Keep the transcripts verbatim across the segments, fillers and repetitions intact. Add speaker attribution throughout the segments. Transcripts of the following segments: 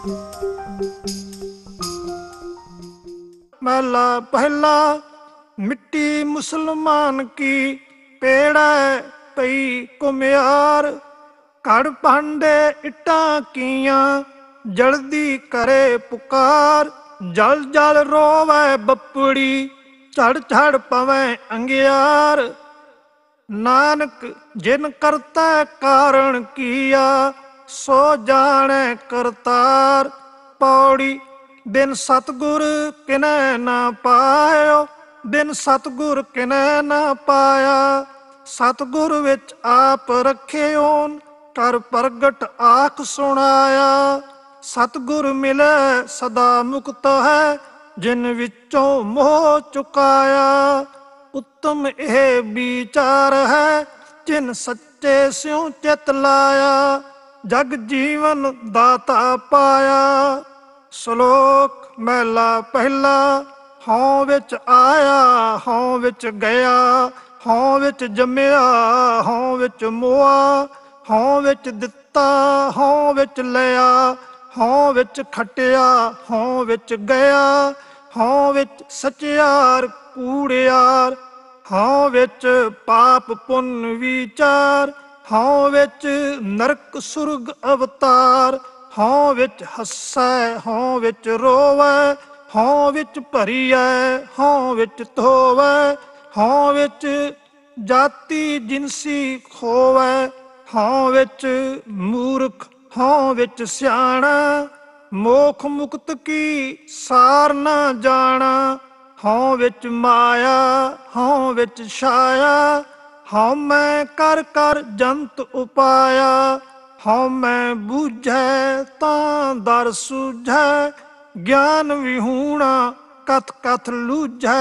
Speaker 1: महला पहला। मिट्टी मुसलमान की पेड़ा पई कुम्यार, कड़ भांडे इटा किया जल्दी करे पुकार। जल जल रोवे बपड़ी चढ़ चढ़ पवे अंगियार। नानक जिन करता कारण किया सो जाने करतार। पौड़ी दिन सतगुर किने ना पायो, दिन सतगुर किने ना पाया। सतगुर विच आप रखे ओन कर प्रगट आख सुनाया। सतगुर मिले सदा मुक्त है जिन विचों मोह चुकाया। उत्तम यह विचार है जिन सच्चे स्यों चित लाया। जग जीवन दाता पाया। श्लोक महला पहला। हों विच आया हों विच गया, हों विच जम्मिया हों विच मोआ। हों विच दिता हों विच लिया, हों विच खटिया हों विच गया। हों विच सचियार कूड़ियार, हों विच पाप पुण्य विचार। हों विच नरक सुरग अवतार, हों विच हस्सै हों विच रोवै। हों विच भरीऐ हों विच धोवै, हों विच जाति जिनसी खोवै। हों विच मूर्ख हों विच सियाणा, मोख मुक्त की सार न जाना। हों विच माया हों विच छाया, हों मैं कर कर जंत उपाया। हों मैं बूझै तां दर सूझै, ज्ञान विहूणा कथ कथ लूझै।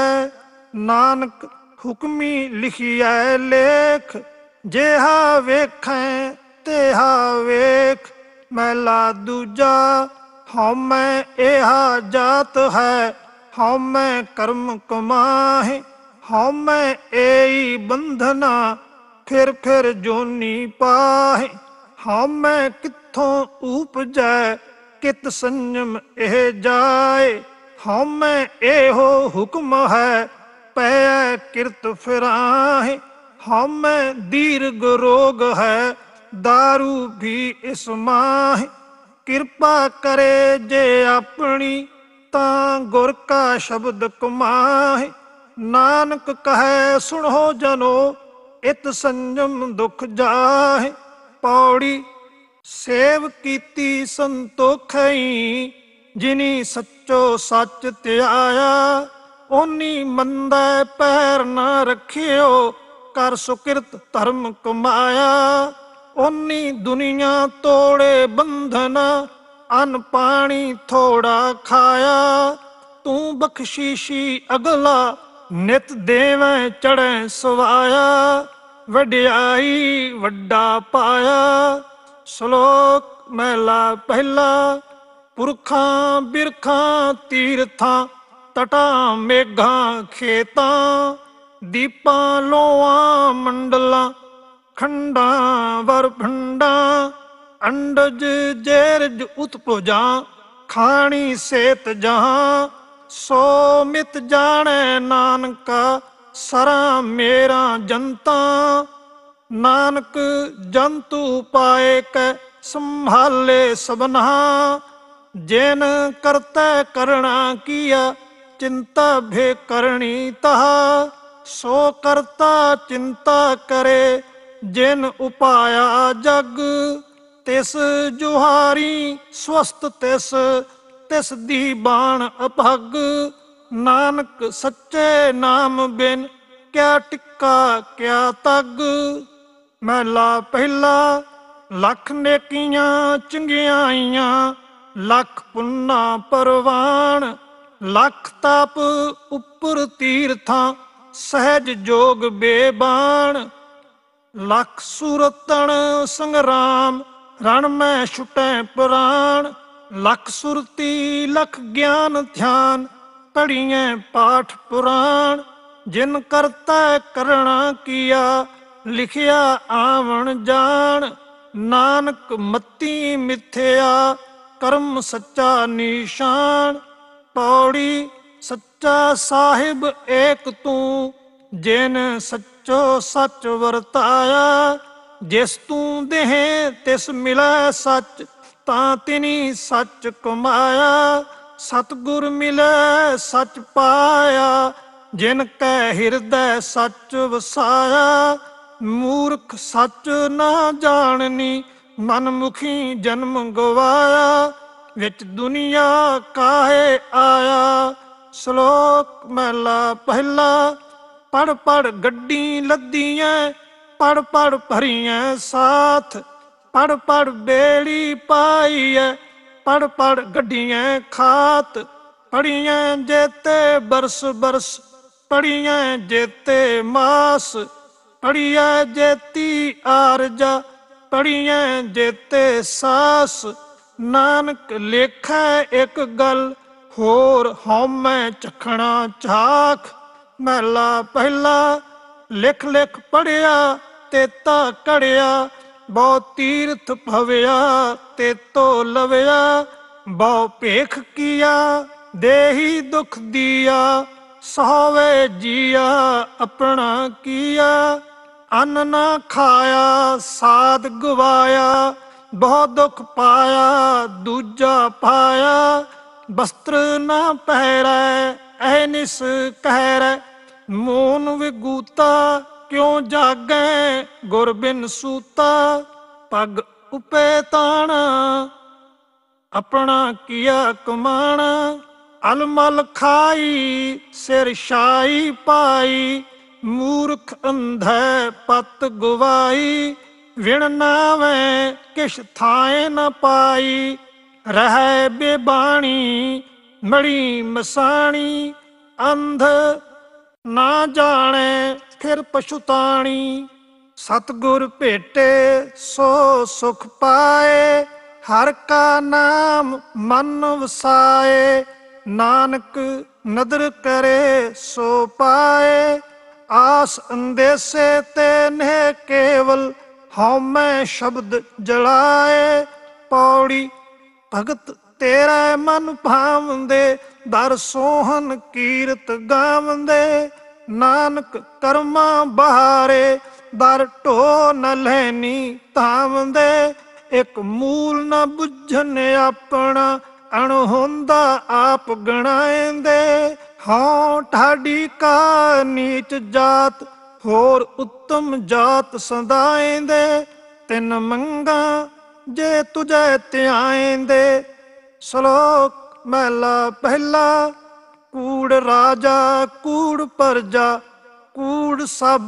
Speaker 1: नानक हुक्मी लिखिए लेख, जेहा वेखें तेहा वेख। महला दूजा। हों मैं एहा जात है हों मैं कर्म कमाहे। हों मैं एई बंधना फिर फिर जोनी पाहे। हों मैं कित्थों उपजै कित संयम एह जाए। हों मैं एहो हुक्म है पै किरत फिराहे। हों मैं दीर्घ रोग है दारू भी इस माहे। किरपा करे जे अपनी तां गुर का शब्द कमाहे। नानक कहे सुनो जनो इत संयम दुख जाहे। पौड़ी सेव कीती संतोखई, जिनी सच्चो सच त्याया। ओनी मंदै पैर न रखियो कर सुकृत धर्म कमाया। ओनी दुनिया तोड़े बंधना अन्न पानी थोड़ा खाया। तू बख्शीशी अगला नित देवें चढ़े सवाया। वड्याई वड्डा पाया। श्लोक महला पहला। पुरखां बिरखां तीर्थां तटां मेघां खेतां। दीपां लोआं मंडलां खंडां वरभंडां। अंडज जेरज उत्पुजां खाणी सेत जहां। सो मित जाने नानका सरा मेरा जनता। नानक जंतु पाए कै संभाले सबना। जिन करते करना किया चिंता भे करनी तहा। सो करता चिंता करे जिन उपाया जग। तिस जुहारी स्वस्थ तिस तिस दी बाण अभग। नानक सच्चे नाम बिन क्या टिक्का क्या तग। महला पहला। लख नेकियां चंगियाइयां लख पुन्ना परवान। लख तप उपर तीर्थां सहज जोग बेबान। लख सुरतन संग्राम रण में छुटे पुराण। लख सुरती लख ज्ञान ध्यान पढ़िए पाठ पुराण। जिन करता करना किया लिखिया आवन जान। नानक मती मिथ्या ਕਰਮ ਸੱਚਾ ਨਿਸ਼ਾਨ। ਪੌੜੀ ਸੱਚਾ ਸਾਹਿਬ ਏਕ ਤੂੰ, ਜਿਨ ਸੱਚੋ ਸੱਚ ਵਰਤਾਇਆ। ਜਿਸ ਤੂੰ ਦੇਹ ਤਿਸ ਮਿਲੈ ਸੱਚ, ਤਾਂ ਤਿਨੀ ਸੱਚ ਕਮਾਇਆ। ਸਤਿਗੁਰ ਮਿਲੈ ਸੱਚ ਪਾਇਆ, ਜਿਨ ਕੈ ਹਿਰਦੈ ਸੱਚ ਵਸਾਇਆ। ਮੂਰਖ ਸੱਚ ਨਾ ਜਾਣਨੀ, ਮਨਮੁਖੀ ਜਨਮ ਗਵਾਇਆ। ਵਿੱਚ ਦੁਨੀਆ ਕਾਹੇ ਆਇਆ। ਸ਼ਲੋਕ ਮਹਿਲਾ ਪਹਿਲਾ। ਪੜ ਪੜ ਗੱਡੀ ਲੱਦੀਆਂ, ਪੜ ਪੜ ਭਰੀਆਂ ਸਾਥ। ਪੜ ਪੜ ਬੇੜੀ ਪਾਈ ਐ, ਪੜ ਪੜ ਗੱਡੀਆਂ ਖਾਤ। ਪੜੀਆਂ ਜੇਤੇ ਬਰਸ ਬਰਸ, ਪੜੀਆਂ ਜੇਤੇ ਮਾਸ। ਪੜੀਐ ਜੇਤੀ ਆਰਜਾ, ਪੜੀਐ ਜੇਤੇ ਸਾਸ। ਨਾਨਕ ਲੇਖੈ ਇੱਕ ਗੱਲ, ਹੋਰ ਹਉਮੈ ਚਖਣਾ ਚਾਖ। ਮਹਿਲਾ ਪਹਿਲਾ। ਲਿਖ ਲਿਖ ਪੜਿਆ ਤੇਤਾ ਘੜਿਆ, ਬਹੁ ਤੀਰਥ ਭਵਿਆ ਤੇਤੋ ਲਵਿਆ। ਬਹੁ ਭੇਖ ਕੀਆ ਦੇਹੀ ਦੁਖ ਦੀਆ, ਸੋਵੇ ਜੀਆ ਆਪਣਾ ਕੀਆ। ਅੰਨ ਨਾ ਖਾਇਆ ਸਾਧ ਗਵਾਇਆ, ਬਹੁ ਦੁਖ ਪਾਇਆ ਦੂਜਾ ਪਾਇਆ। ਬਸਤਰ ਨਾ ਪਹਿਰੈ ਅਹਨਿਸ ਕਹਿਰੈ, ਮੂਨ ਵਿਗੂਤਾ ਕਿਉ ਜਾਗੈ ਗੁਰ ਬਿਨ ਸੂਤਾ। ਪੱਗ ਉਪੇ ਤਾਣਾ ਆਪਣਾ ਕੀਆ ਕਮਾਣਾ। ਅਲਮਲ ਖਾਈ ਸਿਰ ਛਾਈ ਪਾਈ, ਮੂਰਖ ਅੰਧੈ ਪਤ ਗਵਾਈ। ਵਿਣ ਨਾਵੈ ਕਿਛ ਥਾਏ ਨ ਪਾਈ, ਰਹਿ ਬੇਬਾਣੀ ਮੜੀ ਮਸਾਣੀ। ਅੰਧ ਨਾ ਜਾਣੈ ਫਿਰ ਪਛੁਤਾਣੀ, ਸਤਿਗੁਰ ਭੇਟੇ ਸੋ ਸੁਖ ਪਾਏ। ਹਰ ਕਾ ਨਾਮ ਮਨ ਵਸਾਏ, ਨਾਨਕ ਨਦਰ ਕਰੇ ਸੋ ਪਾਏ। ਆਸ ਅੰਦੇਸੇ ਤੇ ਨਹਿ ਕੇਵਲ, ਹਉਮੈ ਸ਼ਬਦ ਜਲਾਏ। ਪੌੜੀ ਭਗਤ ਤੇਰਾ ਮਨ ਭਾਵੰਦੇ, ਦਰ ਸੋਹਨ ਕੀਰਤ ਗਾਵੰਦੇ। ਨਾਨਕ ਕਰਮਾਂ ਬਹਾਰੇ, ਦਰ ਢੋ ਨ ਲੈਨੀ ਧਾਵੰਦੇ। ਇੱਕ ਮੂਲ ਨ ਬੁੱਝਣ ਆਪਣਾ, ਅਣਹੋਂਦਾ ਆਪ ਗਣਾਏਂਦੇ। ਹਾਂ ਠਾਡੀ ਕਾ ਨੀਚ ਜਾਤ, ਹੋਰ ਉੱਤਮ ਜਾਤ ਸਦਾਏਂਦੇ। ਤਿੰਨ ਮੰਗਾ ਜੇ ਤੁਝੈ ਧਿਆਏਂਦੇ। ਸ਼ਲੋਕ ਮਹਿਲਾ ਪਹਿਲਾ। ਕੂੜ ਰਾਜਾ ਕੂੜ ਪਰਜਾ, ਕੂੜ ਸਭ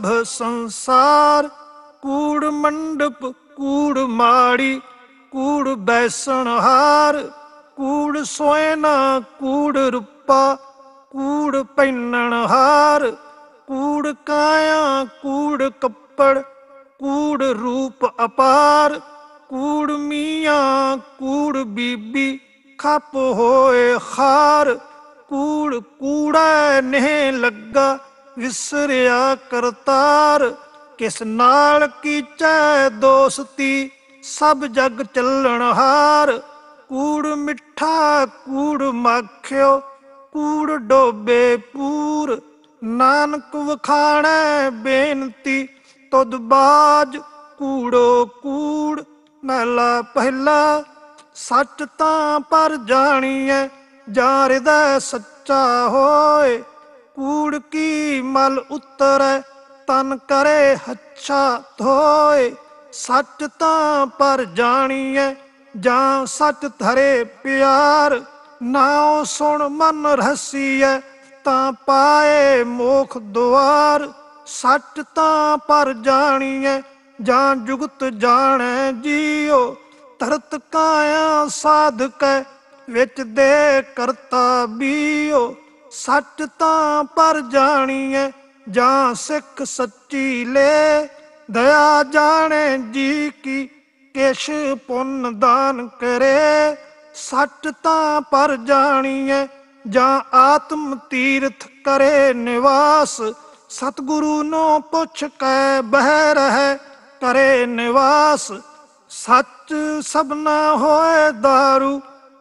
Speaker 1: ਸੰਸਾਰ। ਕੂੜ ਮੰਡਪ ਕੂੜ ਮਾੜੀ, ਕੂੜ ਬੈਸਣ ਹਾਰ। ਕੂੜ ਸੋਇਨਾ ਕੂੜ ਰੁਪਾ, ਕੂੜ ਪਹਿਨਣ ਹਾਰ। ਕੂੜ ਕਾਇਆ ਕੂੜ ਕੱਪੜ, ਕੂੜ ਰੂਪ ਅਪਾਰ। ਕੂੜ ਮੀਆਂ ਕੂੜ ਬੀਬੀ, ਖਪ ਹੋਏ ਖਾਰ। ਕੂੜ ਕੂੜਾ ਨਹਿ ਲੱਗਾ, ਵਿਸਰਿਆ ਕਰਤਾਰ। ਕਿਸ ਨਾਲ ਕੀਚੈ ਦੋਸਤੀ, ਸਭ ਜਗ ਚੱਲਣ ਹਾਰ। ਕੂੜ ਮਿੱਠਾ ਕੂੜ ਮਾਖਿਓ, ਕੂੜ ਡੋਬੇ ਪੂਰ। ਨਾਨਕ ਵਖਾਣੈ ਬੇਨਤੀ, ਤੁਧ ਬਾਜ ਕੂੜੋ ਕੂੜ। ਮਹਿਲਾ ਪਹਿਲਾ। ਸੱਚ ਤਾਂ ਪਰ ਜਾਣੀਐ, ਜਾਂ ਹਿਰਦੈ ਸੱਚਾ ਹੋਏ। ਕੂੜ ਕੀ ਮਲ ਉਤਰੈ, ਤਨ ਕਰੇ ਹੱਛਾ ਧੋਏ। ਸੱਚ ਤਾਂ ਪਰ ਜਾਣੀਐ, ਜਾਂ ਸੱਚ ਧਰੇ ਪਿਆਰ। ਨਾਉ ਸੁਣ ਮਨ ਰਹਸੀਐ, ਤਾਂ ਪਾਏ ਮੋਖ ਦੁਆਰ। ਸੱਚ ਤਾਂ ਪਰ ਜਾਣੀਐ, ਜਾਂ ਜੁਗਤ ਜਾਣੈ ਜੀਉ। ਧਰਤ ਕਾਇਆ ਸਾਧਕੈ, ਵਿੱਚ ਦੇ ਕਰਤਾ ਬੀਉ। ਸੱਚ ਤਾਂ ਪਰ ਜਾਣੀਐ, ਜਾਂ ਸਿੱਖ ਸੱਚੀ ਲੈ। ਦਇਆ ਜਾਣੈ ਜੀ ਕੀ, ਕਿਛ ਪੁੰਨ ਦਾਨ ਕਰੇ। ਸੱਚ ਤਾਂ ਪਰ ਜਾਣੀਐ, ਜਾਂ ਆਤਮ ਤੀਰਥ ਕਰੇ ਨਿਵਾਸ। ਸਤਿਗੁਰੂ ਨੂੰ ਪੁੱਛ ਕੈ ਬਹਿ ਰਹਿ, ਕਰੇ ਨਿਵਾਸ। ਸੱਚ ਸਭਨਾ ਹੋਏ ਦਾਰੂ,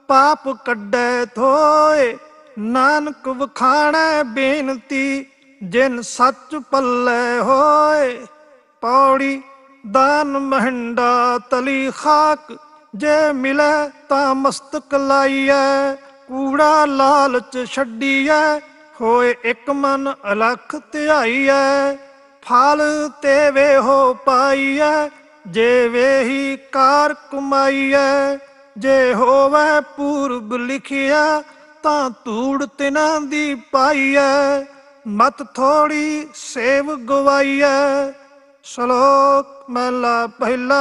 Speaker 1: पाप कड्डे धोए। नानक वखाणै बेनती जिन सच पल्ले होए। पौड़ी दान महिंडा तली खाक जे मिले ता मस्तक लाइए। कूड़ा लालच छड्डीए होए एक मन अलख ध्याईए। फल तेवे हो पाईए जे वे ही कार कमाईए। जे होवे पूर्व लिखिया तां धूड़ तिन्हां दी पाईए। मत थोड़ी सेव गवाईए। श्लोक महला पहला।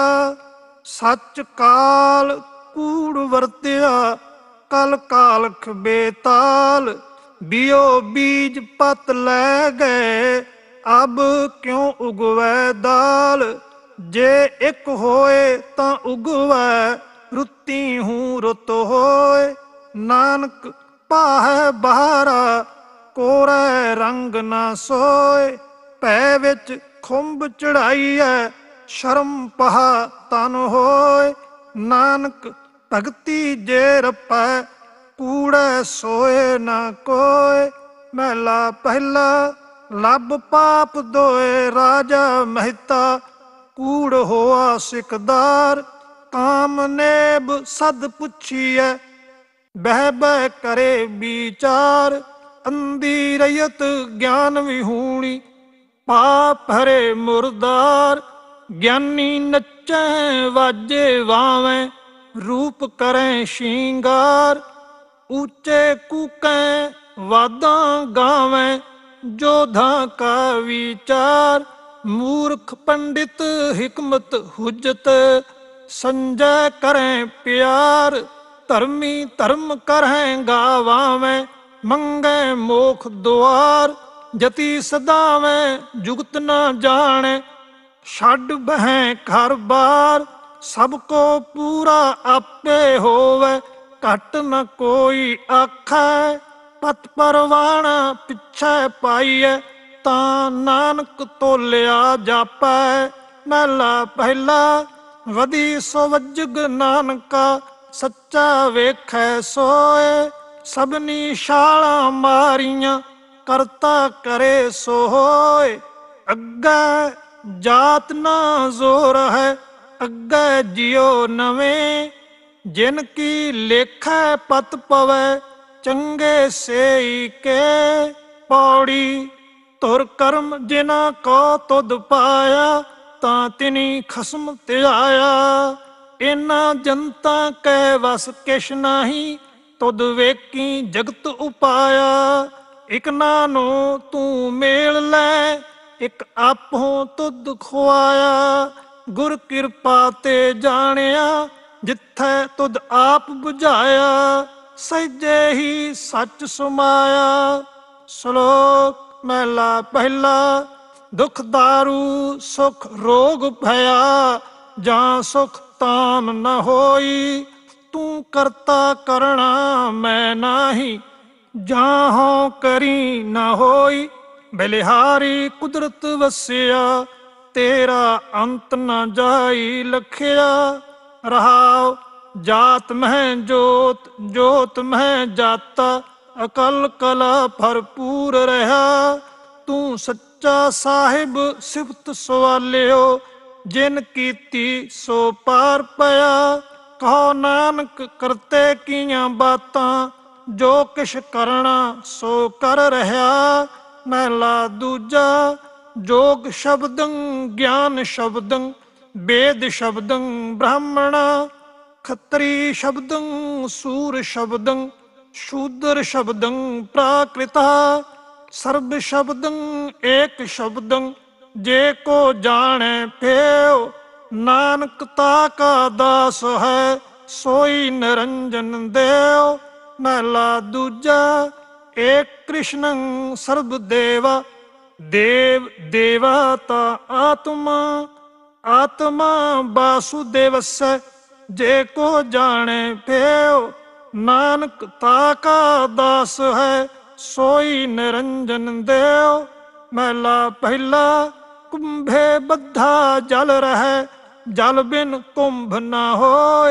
Speaker 1: सच काल कूड़ वरत्या कल कालख बेताल। बियो बीज पत लै गए अब क्यों उगवै दाल। जे एक होए तां उगवै रुत्ती हूँ रुत होए। नानक पाहै बहारा कोरै रंग ना सोए। भै विच खुंब चढ़ाईए शर्म पहा तन होए। नानक भगती जे रपै कूड़ै सोए ना कोय। महला पहला। लब पाप दोए राजा महता कूड़ होआ सिकदार। काम नेब सद पुछिए बह बह करे विचार। अंधी रयत ज्ञान विहूणी पाप हरे मुरदार। ज्ञानी नच्चै वाजे वावें रूप करें श्रृंगार। ऊंचे कूकें वादां गावें जोधा का विचार। मूर्ख पंडित हिकमत हुज्जत संजय करें प्यार। धर्मी धर्म करें गावावें मंगे मोख द्वार। जति सदावें जुगत न जाने छड़ बहें घर बार। सबको पूरा आपे होवे घट न कोई आखै। पत परवाना पिछे पाईए तां नानक तोलिया जापै। महला पहला। वधी सवजग नानका सच्चा वेखै सोए। सबनी शाला मारियां करता करे सो होए। अग्गै जात ना जोर है अग्गै जियो नवें। जिन की लेखै पत पवै चंगे सेई के। पौड़ी तुर कर्म जिना को तुद पाया तां तिनी खसम त्याया। इना जनता कै वस किश नाही तुद वेकी जगत उपाया। इक नानो तू मेल लै एक आपों तुद खुआया। गुर किरपा ते जानिया जिथै तुद आप बुझाया। सहजे ही सच समाया। श्लोक महला पहला। दुख दारू सुख रोग भया जां सुख ताम न होई। तू करता करना मैं नाही जाहों करी न होई। बलिहारी कुदरत वसिया तेरा अंत न जाई लखिया। रहाओ जात मह जोत जोत मह जाता अकल कला भरपूर रहा। तू सच्चा साहिब सिफत सवालियो जिन कीती सो पार पया। कहो नानक करते कियां बातां जो किश करना सो कर रहा। महला दूजा। जोग शब्दं ज्ञान शब्दं वेद शब्दं ब्राह्मणा। खत्री शब्दं सूर शब्दं शूद्र शब्दं प्राकृता। सर्व शब्दं एक शब्दं जे को जाने फेव। नानक ताका दास है सोई निरंजन देव। महला दूजा। एक कृष्णं सर्व देवा देव देवता आत्मा। आत्मा वासुदेवस्य जे को जाने फेव। नानक ताका दास है सोई निरंजन देव। महला पहला। कुंभे बद्धा जल रहे जल बिन कुंभ न होए।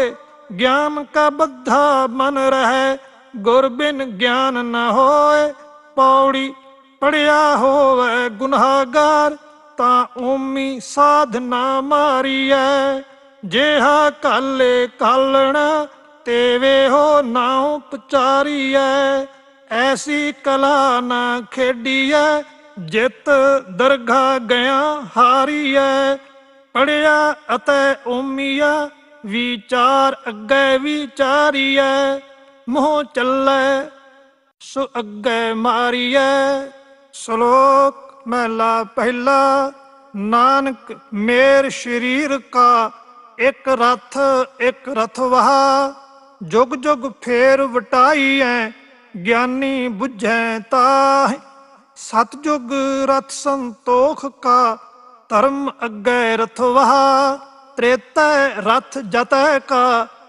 Speaker 1: ज्ञान का बद्धा मन रहे, गुर बिन ज्ञान न होए। पौड़ी पढ़िया होवे गुनाहगार, ता ओमी साधना मारिए। जेहा काले कालना, तेवे हो नाव पचारिए। ऐसी कला ना खेडिए, जित दरगाह गया हारिए। पढ़िया अतै ओमिया, विचार अग्गै विचारिए। मोह चलै सो अग्गै मारिए। श्लोक महला पहला। नानक मेर शरीर का, एक रथ एक रथ वहा। जुग जुग फेर वटाइए, ज्ञानी बुझै ताहि। सतजुग रथ संतोख का, धर्म अग्गै रथ वहा। त्रेतै रथ जतै का,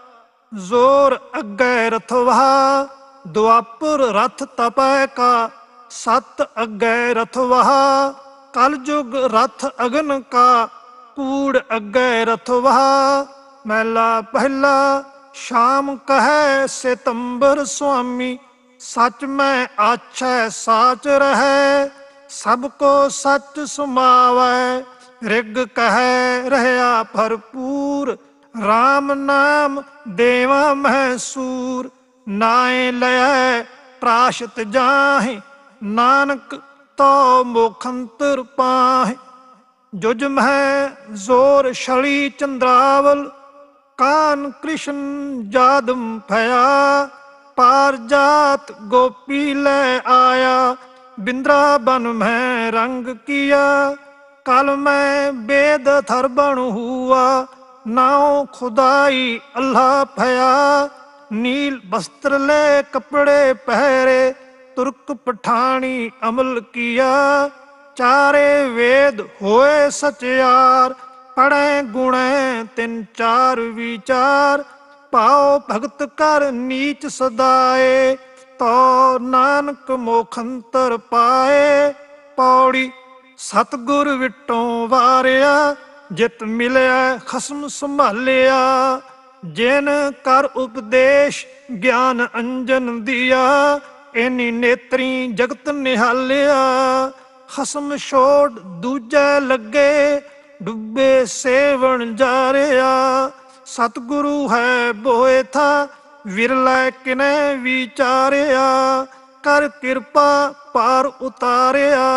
Speaker 1: जोर अग्गै रथ वहा। द्वापर रथ तपै का, सत अग्गै रथ वहा। कलयुग रथ अग्न का, कूड़ अग्गै रथ वहा। महला पहला। शाम कहे सितंबर स्वामी, सच में आछै साच रहे। सबको सच सुमावै, ऋग कहे रहया भरपूर। राम नाम देवा महसूर, नाए लय प्राशत जाहि। नानक तो मोखंतर पाहि। जुज मह जोर छड़ी चंद्रावल, कान कृष्ण जादम भया। पार जात गोपी ले आया, बिंद्रावन में रंग किया। कल में वेद थरबण हुआ, नाव खुदाई अल्लाह भया। नील वस्त्र ले कपड़े पहरे, तुर्क पठानी अमल किया। चारे वेद होए सचयार, पढ़े गुणे तिन चार विचार। पाओ भगत कर नीच सदाए, तो नानक मोखंतर पाए। पौड़ी सतगुर विटों वारिया, जित मिलिया खसम संभालिया। जिन कर उपदेश ज्ञान अंजन दिया, इनी नेत्री जगत निहालिया। खसम छोड़ दूजे लगे, डुबे सेवन जारिया। सतगुरु है बोए था, विरलै किने विचारिया। कर कृपा पार उतारिया।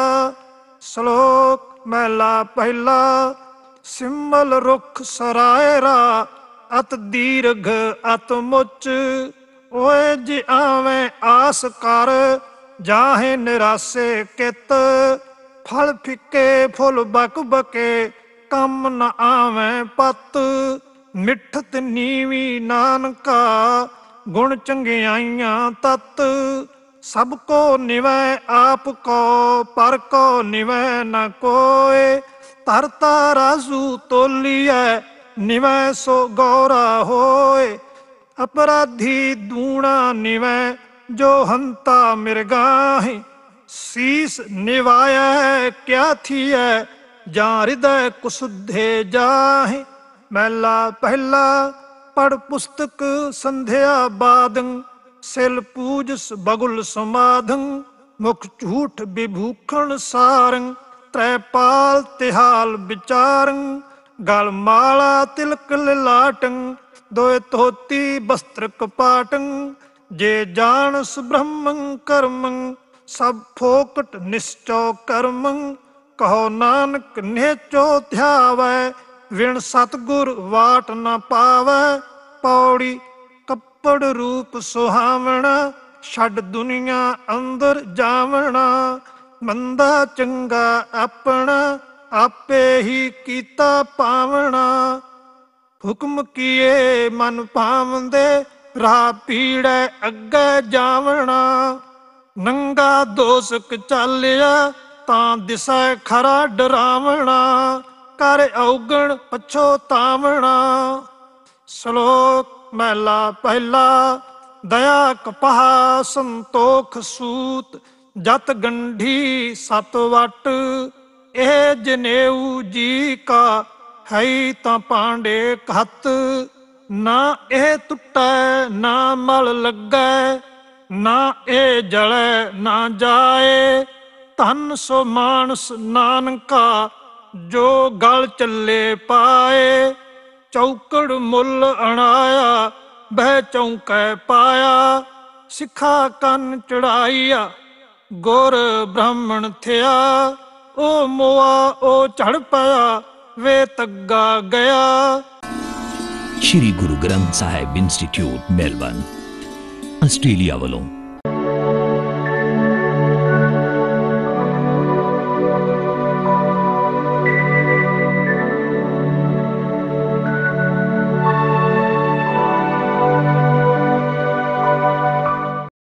Speaker 1: श्लोक महला पहला। सिमल रुख सरायरा, अत दीर्घ अत मुच। ओए जी आवे आस कर, जाहे निरासे कित। फल फिके फुल बक बके, कम न आवे पत। मिठत नीवी नानका, गुण चंगियाइयां तत। सबको निवै आप को, पर को निवै न कोय। तरता राजू तोलिए, निवै सो गौरा होय। अपराधी दूणा निवै, जो हंता मिर्गाहि। शीस निवाय क्या थिय, जा हृदय कुसुधे जाहि। महला पहला। पढ़ पुस्तक संध्या बादं, सिल पूजस बगुल समाधं। मुख झूठ विभूषण सारं, त्रैपाल तिहाल विचारं। गल माला तिलक ललाटं, दोय धोती वस्त्र कपाटं। जे जानस ब्रह्मं कर्मं, सब फोकट निश्चो कर्मं। कहो नानक निहचो ध्यावै, विण सतगुर वाट न पावै। पौड़ी कपड़ रूप सुहावना, छड़ दुनिया अंदर जावना। मंदा चंगा अपना, आपे ही कीता पावना। हुक्म किए मन पावंदे, राह पीड़ै अग्गै जावना। नंगा दोसक चालिया, तां दिसै खरा डरावना। कर औगण पछोतावना। श्लोक महला पहला। दया कपहा संतोख सूत, जत गंढी सत वट। एह जनेऊ जी का, है तां पांडे कहत। ना ए टुटै ना मल लगै, ना ए जलै ना जाए। धन सो मानस नानका, जो गल चले पाए। चौकड़ मुल अणाया, बह चौंकै पाया। सिखा कन चढ़ाइया, गुर ब्राह्मण थिया। ओ मोआ ओ चढ़ पाया, वे तग्गा गया।
Speaker 2: Shri Guru Granth Sahib institute Melbourne, Australia वालों